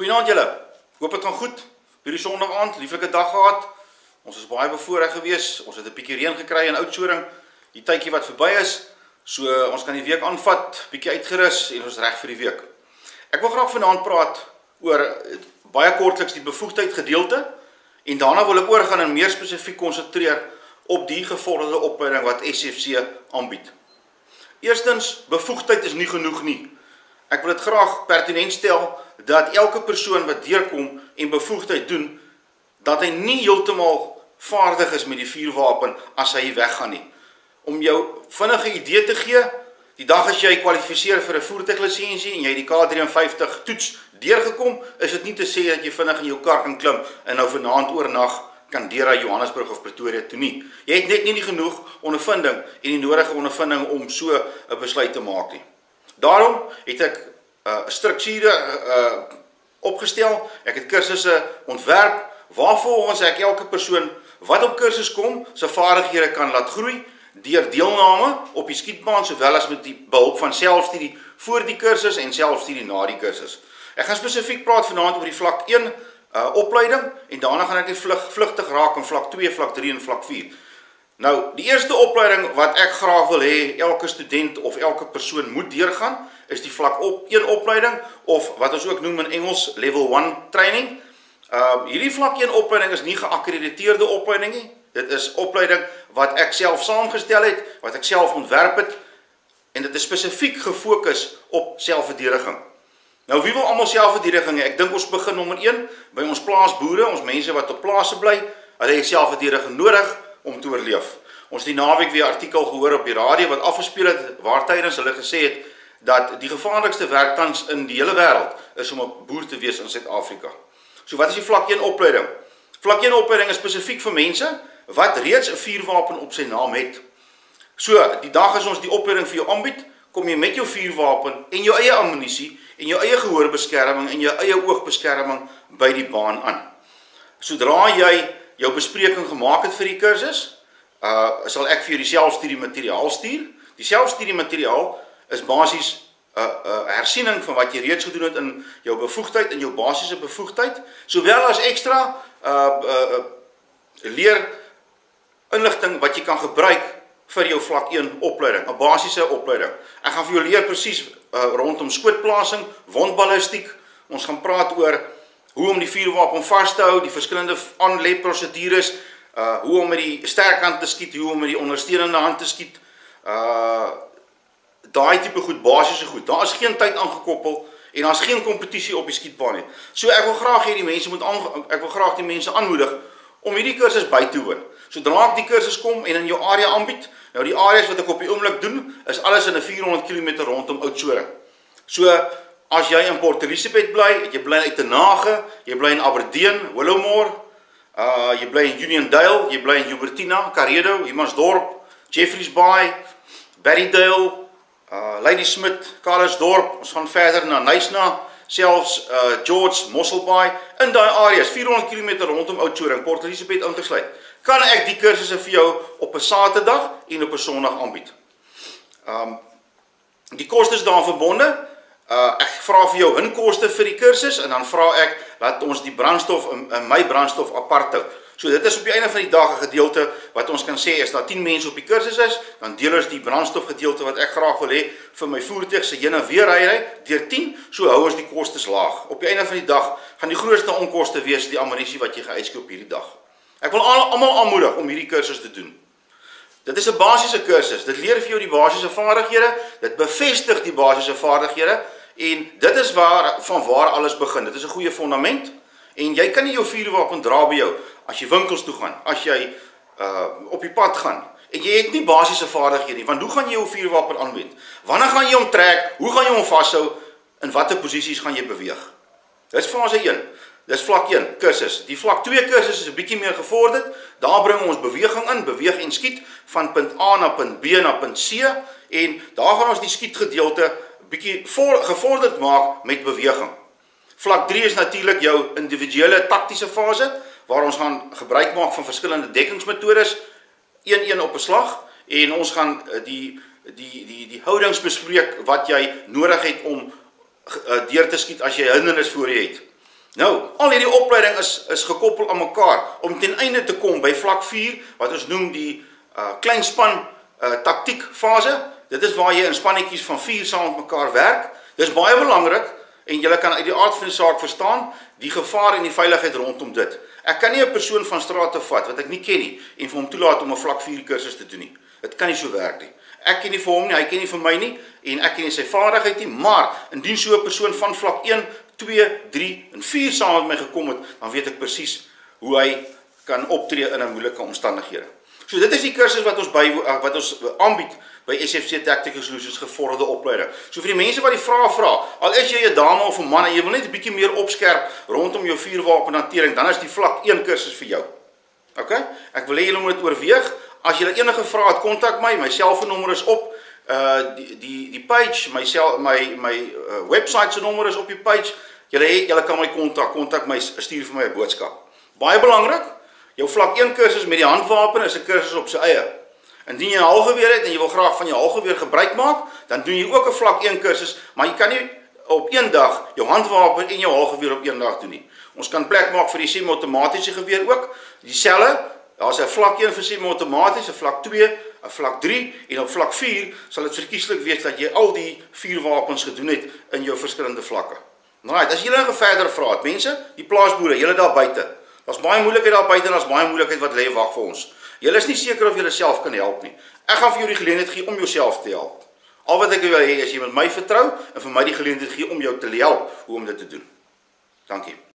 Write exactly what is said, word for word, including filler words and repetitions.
Goeienaand julle. Hoop het gaan goed. Hierdie Sondag aand, lieflike dag gehad. Ons is baie bevoorreg gewees. Ons het 'n bietjie reën gekry in Oudtshoorn. Die tydjie wat verby is, so ons kan die week aanvat, bietjie uitgerus en ons reg vir die week. Ek wil graag vanaand praat oor baie kortliks die bevoegdheid gedeelte en daarna wil ek oorgaan en meer spesifiek konsentreer op die gevorderde opleiding wat S F C aanbied. Eerstens, bevoegdheid is nie genoeg nie. Ek wil dit graag pertinent stel dat elke persoon wat deurkom en bevoegdheid doen, dat hy nie heeltemal vaardig is met die vuurwapen as hy weggaan nie. Om jou vinnige idee te gee, die dag as jy kwalifiseer vir 'n voertuiglisensie en jy die K drieënvyftig toets deurgekom, is dit nie te sê dat jy vinnig in jou kar kan klim en nou vanaand oornag kan deur na Johannesburg of Pretoria toe nie. Jy het net nie genoeg ondervinding en die nodige ondervinding om so 'n besluit te maak nie. Daarom het ek 'n uh, strukture uh, opgestel. Ek het kursusse ontwerp waarvolgens ek elke persoon wat op kursus kom, sy vaardighede kan laat groei deur deelname op die skietbaan sowel as met die behulp van selfstudie voor die kursus en selfstudie na die kursus. Ek gaan spesifiek praat vanaand oor die vlak een uh, opleiding en daarna gaan ek die vlug, vlugtig raak in vlak twee, vlak drie en vlak vier. Nou, die eerste opleiding wat ek graag wil hê elke student of elke persoon moet deurgaan, is die vlak op een opleiding of wat ons ook noem in Engels level one training. Uh, hierdie vlak een opleiding is nie geakkrediteerde opleiding nie. Dit is opleiding wat ek self saamgestel het, wat ek self ontwerp het en dit is spesifiek gefokus op selfverdediging. Nou, wie wil almal selfverdediging hê? Ek dink ons begin nommer een by ons plaasboere, ons mense wat op plase bly. Hulle het selfverdediging nodig om te oorleef. Ons het die naweek weer 'n artikel gehoor op die radio wat afgespeel het waar tydens hulle gesê het dat die gevaarlikste werk tans in die hele wêreld is om 'n boer te wees in Suid-Afrika. So wat is die vlak een opleiding? Vlak een opleiding is spesifiek vir mense wat reeds 'n vuurwapen op sy naam het. So, die dag as ons die opleiding vir jou aanbied, kom jy met jou vuurwapen en jou eie ammunisie en jou eie gehoorbeskerming en jou eie oogbeskerming by die baan aan. Sodra jy jou bespreking gemaak het vir die kursus, uh, sal ek vir jou die selfstudie materiaal stuur. Die selfstudie materiaal is basies 'n uh, uh, hersiening van wat jy reeds gedoen het in jou bevoegdheid en jou basiese bevoegdheid, sowel as ekstra uh, uh, uh, leer inligting wat jy kan gebruik vir jou vlak een opleiding, 'n basiese opleiding. Ek gaan vir jou leer presies uh, rondom skootplasing, wondballistiek. Ons gaan praat oor hoe om die vuurwapen vas te hou, die verskillende aanlepprosedures, uh, hoe om met die sterkhand te skiet, hoe om met die ondersteunende hand te skiet. Uh, daai tipe goed, basiese goed. Daar is geen tyd aangekoppel en daar's geen kompetisie op die skietbaan nie. So ek wil graag hê die mense moet aan, ek wil graag die mense aanmoedig om hierdie kursus by te woon. Sodra ek die kursus kom en in jou area aanbied, nou die areas wat ek op die oomblik doen, is alles in 'n vierhonderd kilometer rondom Oudtshoorn. So as jy in Port Elizabeth bly, jy bly in Uitenhage, jy bly in Aberdeen, Willowmore, uh, jy bly in Uniondale, jy bly in Hubertina, Karedo, Humansdorp, Jeffreys Bay, Berrydale, uh, Ladysmith, Calisdorp, ons gaan verder na Knysna, selfs uh, George, Mosselbaai, in daai areas, vierhonderd kilometer rondom Oudtshoorn, Port Elizabeth ingesluit, kan ek die kursusse vir jou op 'n Saterdag en op 'n Sondag aanbied. Um, die kostes daaraan verbonde, uh, ek vra vir jou inkoste vir die kursus en dan vra ek dat ons die brandstof in, in my brandstof apart hou. So dit is op die einde van die dag 'n gedeelte wat ons kan sê, as daar tien mense op die kursus is, dan deel ons die brandstofgedeelte wat ek graag wil hê vir my voertuig se heen en weer ry deur tien, so hou ons die kostes laag. Op die einde van die dag gaan die grootste onkoste wees die ammunisie wat jy gaan uitskop hierdie dag. Ek wil almal aanmoedig om hierdie kursus te doen. Dit is 'n basiese kursus. Dit leer vir jou die basiese vaardighede, dit bevestig die basiese vaardighede en dit is waar van waar alles begin. Dit is 'n goeie fondament en jy kan nie jou vuurwapen dra by jou as jy winkels toe gaan, as jy uh, op die pad gaan en jy het nie basiese vaardighede nie, want hoe gaan jy jou vuurwapen aanwend? Wanneer gaan jy hom trek? Hoe gaan jy hom vashou? In watter posisies gaan jy beweeg? Dis fase een. Dis vlak een kursus. Die vlak twee kursus is 'n bietjie meer gevorderd. Daar bring ons beweging in, beweeg en skiet van punt A na punt B na punt C en daar gaan ons die skietgedeelte bietjie voor, gevorderd maak met beweging. Vlak drie is natuurlik jou individuele taktiese fase waar ons gaan gebruik maak van verskillende dekkingsmetodes, een een op 'n slag en ons gaan die die die die houdings bespreek wat jy nodig het om uh, deur te skiet as jy hindernis voor jy het. Nou, al hierdie opleiding is, is gekoppel aan mekaar, om ten einde te kom by vlak vier, wat ons noem die uh, kleinspan uh, taktiek fase. Dit is waar jy in spannetjies van vier saam met mekaar werk. Dit is baie belangrik, en julle kan uit die aard van die saak verstaan, die gevaar en die veiligheid rondom dit. Ek kan nie 'n persoon van straat af vat, wat ek nie ken nie, en vir hom toelaat om 'n vlak vier kursus te doen nie. Dit kan nie so werk nie. Ek ken nie vir hom nie, hy ken nie vir my nie, en ek ken nie sy vaardigheid nie, maar, indien so 'n persoon van vlak een, twee, drie en vier saam met my gekom het, dan weet ek presies hoe hy kan optree in 'n moeilike omstandighede. So dit is die kursus wat ons, by, wat ons aanbied by S F C Tactical Solutions gevorderde opleiding. So vir die mense wat die vrae vra, al is jy 'n dame of 'n man en jy wil net 'n bietjie meer opskerp rondom jou vuurwapenhantering, dan is die vlak een kursus vir jou. OK? Ek wil hê julle moet dit oorweeg. As julle enige vrae het, kontak my. My selfoonnommer is op uh die die die page, my sel, my my uh, website se nommer is op die page. Julle julle kan my kontak, kontak my, stuur vir my 'n boodskap. Baie belangrik, jou vlak een kursus met die handwapen is 'n kursus op sy eie. Indien jy 'n halgeweer het en jy wil graag van jou halgeweer gebruik maak, dan doen jy ook 'n vlak een kursus, maar jy kan nie op een dag jou handwapen en jou halgeweer op een dag doen nie. Ons kan plek maak vir die semi-outomatiese geweer ook, dieselfde. Daar's 'n vlak een vir semi-outomaties, 'n vlak twee, 'n vlak drie en op vlak vier sal dit verkieslik wees dat jy al die vuurwapens gedoen het in jou verskillende vlakke. Right, as julle nog verder vra het, mense, die plaasboere, julle daar buite. Daar's baie moeilikheid daar buite en daar's baie moeilikheid wat lê wag vir ons. Julle is nie seker of julle self kan help nie. Ek gaan vir jou die geleentheid gee om jouself te help. Al wat ek wil hê is jy moet my vertrou en vir my die geleentheid gee om jou te help hoe om dit te doen. Dankie.